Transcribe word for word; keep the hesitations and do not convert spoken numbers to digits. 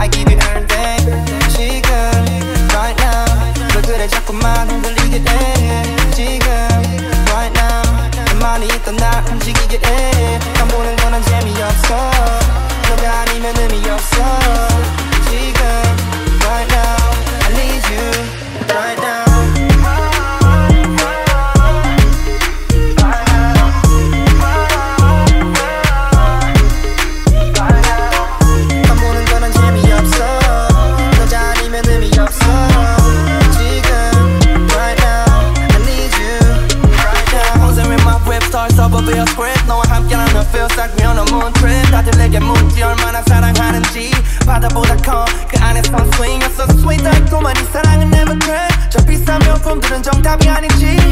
I give you everything. 지금 right now 왜 그래 자꾸만 흔들리게 돼. 지금 right now 가만히 있던 날 움직이게 해. 난 보는 건 난 재미없어. 너가 아니면 의미 없어. 지금 right now I need you right now. 너와 함께라면 feels like we're on a moon trip. 다들 내게 묻지 얼마나 사랑하는지. 바다보다 커 그 안에 sun swing. You're so sweet 달콤한 이 사랑은 never trip. 저 비싼 명품들은 정답이 아니지.